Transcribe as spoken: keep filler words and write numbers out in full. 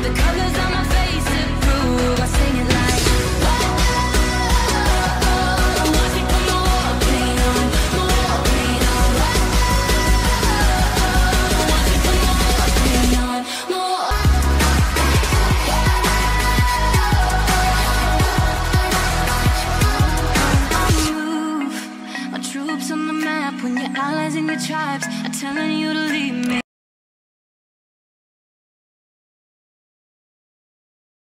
the colors on my face to prove. I sing it like, whoa, watch me put my war paint on, my war paint on. Whoa, watch me put my war paint on, my war. Troops on the map when your allies and your tribes are telling you to leave me.